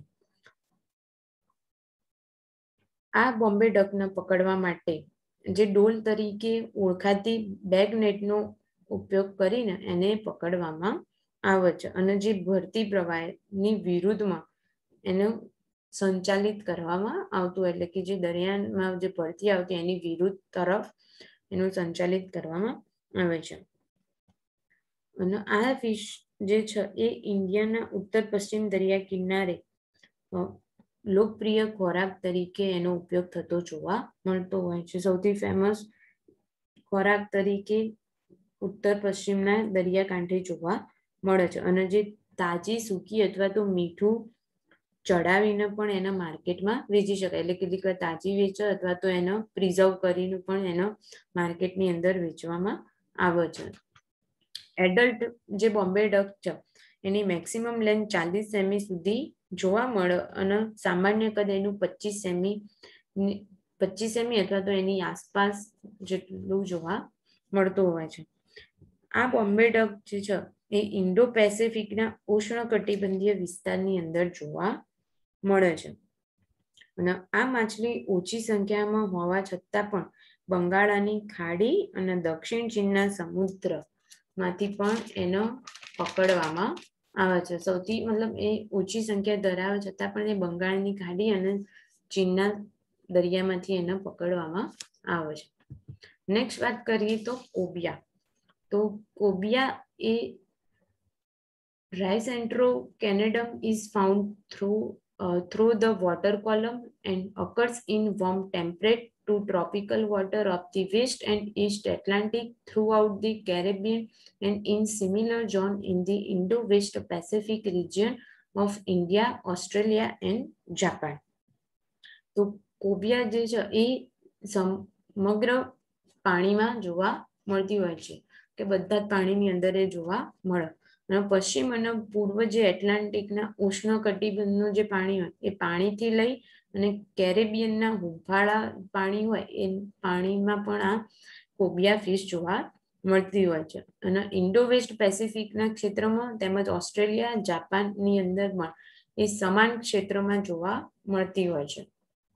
A: આ બોમ્બે ડકને પકડવા માટે જે ડોલ તરીકે ઓળખાતી બેગ નેટનો ઉપયોગ કરીને એને પકડવામાં આવે છે. અને જે ભરતી પ્રવાહની વિરુદ્ધમાં એનો સંચાલિત કરવામાં આવતું, એટલે કે જે દરિયામાં જે ભરતી આવતી એની વિરુદ્ધ તરફ એનું સંચાલિત કરવામાં આવે છે. અને આ ફિશ જે છે એ ઇન્ડિયાના ઉત્તર પશ્ચિમ દરિયા કિનારે લોકપ્રિય ખોરાક તરીકે એનો ઉપયોગ થતો જોવા મળતો હોય છે. સૌથી ફેમસ ખોરાક તરીકે ઉત્તર પશ્ચિમના દરિયાકાંઠે જોવા મળે છે. અને જે તાજી, સૂકી અથવા તો મીઠું ચડાવીને પણ એના માર્કેટમાં વેચી શકાય, એટલે કેટલીક વાર તાજી વેચે અથવા તો એનો પ્રિઝર્વ કરીને પણ એનો માર્કેટની અંદર વેચવામાં આવે છે. એડલ્ટ જે બોમ્બે ડક છે એની મેક્સિમમ લેન્થ 40 સેમી સુધી જોવા મળે અને સામાન્ય કદ એનું 25 સેમી અથવા તો એની આસપાસ જેટલું જોવા મળતું હોય છે. આ બોમ્બે ડક જે છે એ ઇન્ડો પેસિફિકના ઉષ્ણકટિબંધીય વિસ્તારની અંદર જોવા મળે છે. અને આ માછલી ઓછી સંખ્યામાં હોવા છતાં પણ બંગાળાની ખાડી અને દક્ષિણ ચીનના સમુદ્રમાંથી પણ એનો પકડવામાં આવે છે. સૌથી મતલબ એ ઓછી સંખ્યા ધરાવે છતાં પણ એ બંગાળની ખાડી અને ચીનના દરિયામાંથી એને પકડવામાં આવે છે. નેક્સ્ટ વાત કરીએ તો કોબિયા. તો કોબિયા એ Rhizantro canadum is found through the water column and occurs in warm temperate to tropical water of the West and East Atlantic, throughout the Caribbean, and in similar zone in the Indo-West Pacific region of India, Australia and Japan. તો કોબિયા જે છે એ સમગ્ર પાણીમાં જોવા મળતી હોય છે, કે બધા જ પાણીની અંદર એ જોવા મળે. અને પશ્ચિમ અને પૂર્વ જે એટલાન્ટિકના ઉષ્ણકટિબંધનું જે પાણી હોય એ પાણીથી લઈ અને કેરેબિયનના હુંફાળા પાણી હોય એ પાણીમાં પણ આ કોબિયા ફિશ જોવા મળતી હોય છે. અને ઇન્ડો વેસ્ટ પેસિફિકના ક્ષેત્રમાં તેમજ ઓસ્ટ્રેલિયા, જાપાનની અંદર પણ એ સમાન ક્ષેત્રમાં જોવા મળતી હોય છે.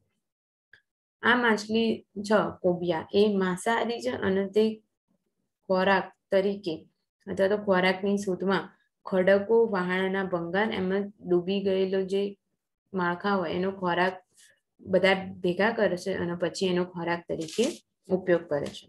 A: આ માછલી છે કોબિયા એ માંસાહારી છે અને તે ખોરાક તરીકે અથવા તો ખોરાકની શોધમાં ખડકો, વહાણના ભંગાર, એમાં ડૂબી ગયેલો જે માળખા હોય એનો ખોરાક બધા ભેગા કરે છે અને પછી એનો ખોરાક તરીકે ઉપયોગ કરે છે.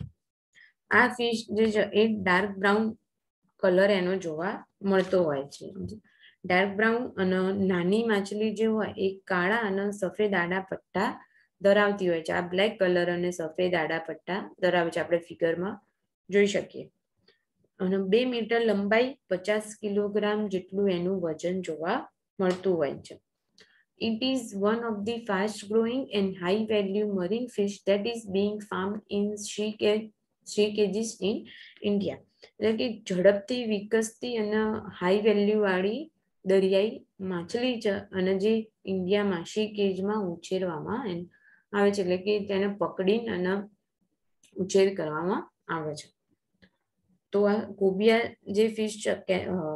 A: આ ફિશ જે છે એ ડાર્ક બ્રાઉન કલર એનો જોવા મળતો હોય છે. ડાર્ક બ્રાઉન અને નાની માછલી જે હોય એ કાળા અને સફેદ આડા પટ્ટા ધરાવતી હોય છે. આ બ્લેક કલર અને સફેદ આડા પટ્ટા ધરાવે છે, આપણે ફિગરમાં જોઈ શકીએ. અને 2 મીટર લંબાઈ, 50 કિલોગ્રામ જેટલું એનું વજન જોવા મળતું હોય છે. It is one of the fast growing and high value marine fish that is being farmed in sea cages in India. એટલે કે ઝડપથી વિકસતી અને હાઈ વેલ્યુ વાળી દરિયાઈ માછલી છે અને જે ઇન્ડિયામાં સી કેજમાં ઉછેરવામાં આવે છે, એટલે કે તેને પકડીને અને ઉછેર કરવામાં આવે છે. તો આ કોબિયા જે ફિશ છે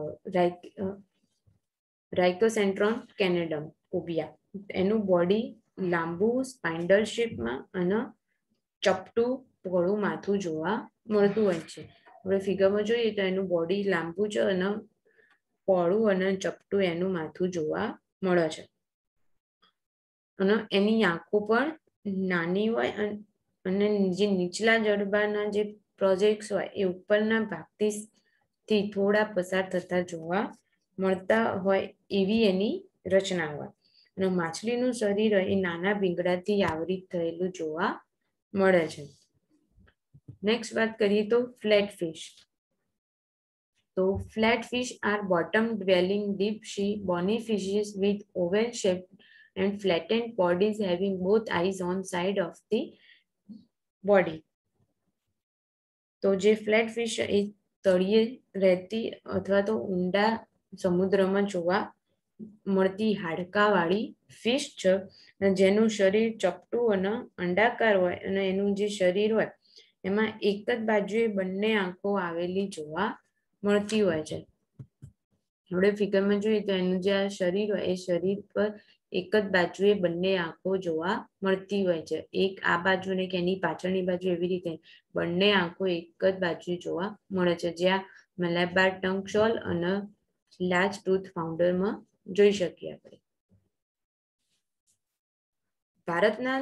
A: રાઇકોસેન્ટ્રોન કેનેડમ કોબિયા, એનું બોડી લાંબુ સ્પાઇન્ડલ શેપમાં અને ચપટું પહોળું માથું જોવા મળતું હોય છે. આપણે ફિગરમાં જોઈએ તો એનું બોડી લાંબુ છે અને પહોળું અને ચપટું એનું માથું જોવા મળે છે. અને એની આંખો પણ નાની હોય અને જે નીચલા જડબાના જે પ્રોજેક્ટ્સ હોય એ ઉપરના ભાગથી થોડા પસાર થતા જોવા મળતા હોય એવી એની રચના હોય. અને માછલીનું શરીર એ નાના ભીંગડાથી આવરિત થયેલું જોવા મળે છે. નેક્સ્ટ વાત કરીએ તો ફ્લેટ ફિશ. તો flat fish are bottom dwelling deep sea bony fishes with oval shape and flattened bodies having both eyes on side of the body. તો જે ફ્લેટ ફિશ એ તળિયે રહેતી અથવા તો ઊંડા સમુદ્રમાં જોવા મળતી હાડકાવાળી ફિશ છે, જેનું શરીર ચપટું અને અંડાકાર હોય અને એનું જે શરીર હોય એમાં એક જ બાજુએ બંને આંખો આવેલી જોવા મળતી હોય છે. આપણે ફિગરમાં જોઈએ તો એનું જે શરીર હોય એ શરીર પર એક જ બાજુએ બંને આંખો જોવા મળતી હોય છે. એક આ બાજુ ને કે એની પાછળની બાજુ એવી રીતે બંને આંખો એક જ બાજુ જોવા મળે છે, જ્યાં મલાબાર ટંગ શોલ અને લાર્જ ટૂથ ફાઉન્ડરમાં જોઈ શકીએ આપણે. ભારતના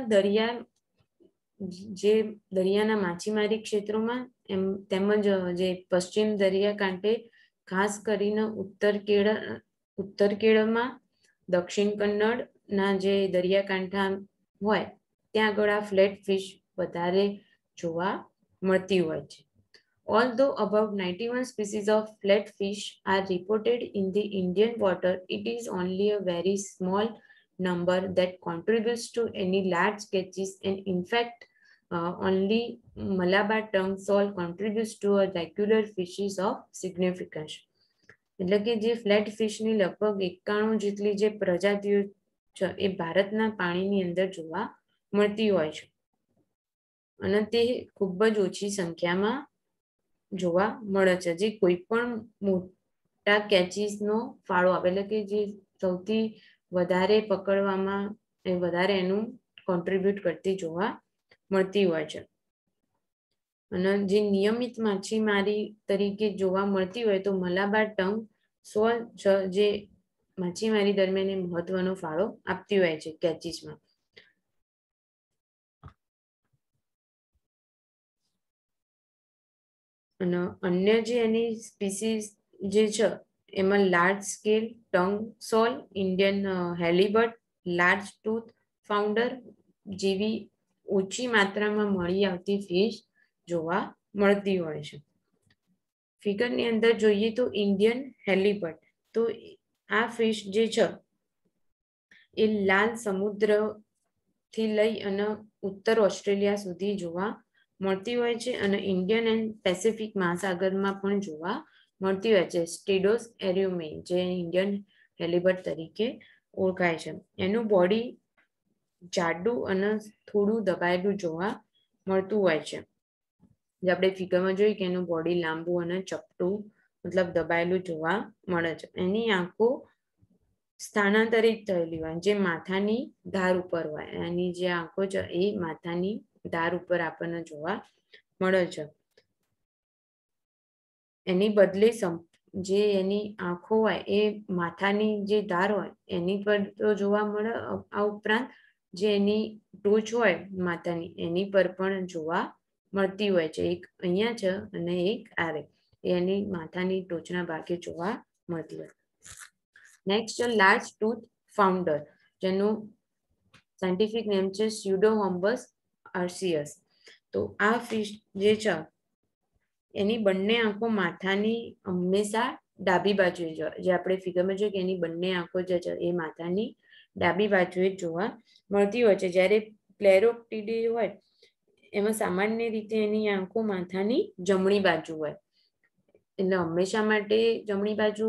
A: દરિયાના માછીમારી ક્ષેત્રોમાં તેમજ જે પશ્ચિમ દરિયાકાંઠે ખાસ કરીને ઉત્તર કેરળમાં, દક્ષિણ કન્નડના જે દરિયાકાંઠા હોય ત્યાં આગળ આ ફ્લેટ ફિશ વધારે જોવા મળતી હોય છે. Although above 91 species of flatfish are reported in the Indian water, it is only a very small number that contributes to any large catches, and in fact, only Malabar tongue sole contributes to a regular fishes of significance. એટલે કે જે flat ફિશની લગભગ 91 જેટલી જે પ્રજાતિઓ છે એ ભારતના પાણીની અંદર જોવા મળતી હોય છે અને તે ખૂબ જ ઓછી સંખ્યામાં જોવા મળે છે, જે કોઈ પણ મોટા કેચીસનો ફાળો આપે, એટલે કે જે સૌથી વધારે પકડવામાં વધારે એનું કોન્ટ્રીબ્યુટ કરતી જોવા મળતી હોય છે. અને જે નિયમિત માછીમારી તરીકે જોવા મળતી હોય તો મલાબાર ટંગ સોલ જે માછીમારી દરમિયાન મહત્વનો ફાળો આપતી હોય છે કેચીસમાં. અને અન્ય જે એની સ્પીસીસ જે છે એમાં large scale tongue sole, Indian halibut, large tooth flounder જેવી ઓછી માત્રામાં મળી આવતી ફિશ જોવા મળતી હોય છે. ફિગરની અંદર જોઈએ તો ઇન્ડિયન હેલીબટ, તો આ ફિશ જે છે એ લાલ સમુદ્રથી લઈ અને ઉત્તર ઓસ્ટ્રેલિયા સુધી જોવા મળતી હોય છે અને ઇન્ડિયન એન્ડ પેસિફિક મહાસાગરમાં પણ જોવા મળતી હોય છે. સ્ટીડોસ એરિયોમે જે ઇન્ડિયન હેલીબટ તરીકે ઓળખાય છે. એનું બોડી જાડું અને થોડું દબાયેલું જોવા મળતું હોય છે. જે આપણે ફિગરમાં જોઈએ કે એનું બોડી લાંબુ અને ચપટું મતલબ દબાયેલું જોવા મળે છે. એની આંખો સ્થાનાંતરિત થયેલી હોય, જે માથાની ધાર ઉપર હોય. એની જે આંખો છે એ માથાની ધાર ઉપર આપણને જોવા મળે છે. એની બદલે જે એની આંખો હોય એ માથાની જે ધાર હોય એની પર તો જોવા મળે. આ ઉપરાંત જે એની ટોચ હોય માથાની એની પર પણ જોવા મળતી હોય છે. એક અહીંયા છે અને એક આરે, એની માથાની ટોચના ભાગે જોવા મળતી હોય. નેક્સ્ટ છે લાર્જ ટૂથ ફાઉન્ડર, જેનું સાયન્ટિફિક નેમ છે સ્યુડોહોમ્બસ આર્સિયસ. તો આ ફિશ જે છે એની બંને આંખો માથાની હંમેશા ડાબી બાજુએ છે. જે આપણે ફિગરમાં જોઈએ કે એની બંને આંખો જે છે એ માથાની ડાબી બાજુએ જોવા મળતી હોય છે. જ્યારે પ્લેરોપ્ટિડે હોય એમાં સામાન્ય રીતે એની આંખો માથાની જમણી બાજુ હોય, એટલે હંમેશા માટે જમણી બાજુ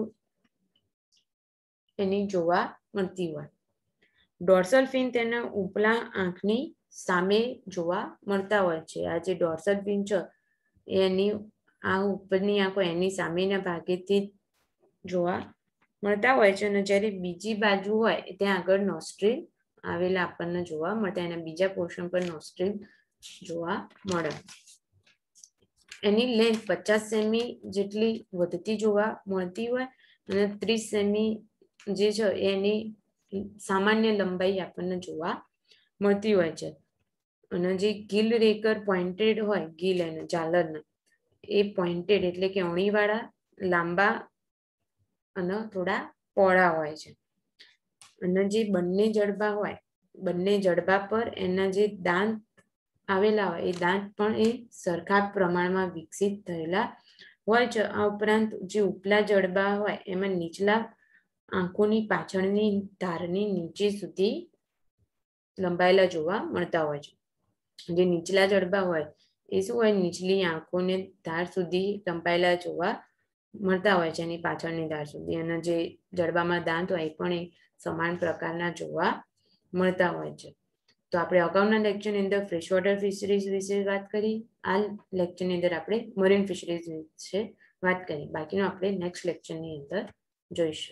A: એની જોવા મળતી હોય. ડોર્સલ ફિન તેના ઉપલા આંખની સામે જોવા મળતા હોય છે. આ જે ડોર્સલ ફિન છે એની આ ઉપરની આંખો એની સામેના ભાગેથી જોવા મળતા હોય છે અને જ્યારે બીજી બાજુ હોય ત્યાં આગળ નોસ્ટ્રીલ આવેલા આપણને જોવા મળતા, એના બીજા પોર્શન પર નોસ્ટ્રીલ જોવા મળે. એની લેન્થ 50 સેમી જેટલી વધતી જોવા મળતી હોય અને 30 સેમી જે છે એની સામાન્ય લંબાઈ આપણને જોવા મળતી હોય છે. અને જે ગિલ રેકર પોઇન્ટેડ હોય, ગિલ એને ઝાલરના એ પોઇન્ટેડ એટલે કે અણીવાળા, લાંબા અને થોડા પહોળા હોય છે. અને જે બંને જડબા હોય, બંને જડબા પર એના જે દાંત આવેલા હોય એ દાંત પણ એ સરખા પ્રમાણમાં વિકસિત થયેલા હોય છે. આ ઉપરાંત જે ઉપલા જડબા હોય એમાં નીચલા આંખોની પાછળની ધારની નીચે સુધી લંબાયેલા જોવા મળતા હોય છે. જે નીચલા જડબા હોય એ શું હોય, નીચલી આંખોને ધાર સુધી લંબાયેલા જોવા મળતા હોય છે, એની પાછળની ધાર સુધી. અને જે જડબામાં દાંત હોય એ પણ સમાન પ્રકારના જોવા મળતા હોય છે. તો આપણે અગાઉના લેક્ચરની અંદર ફ્રેશ વોટર ફિશરીઝ વિશે વાત કરી. આ લેક્ચરની અંદર આપણે મરીન ફિશરીઝ વિશે વાત કરી. બાકીનું આપણે નેક્સ્ટ લેક્ચરની અંદર જોઈશું.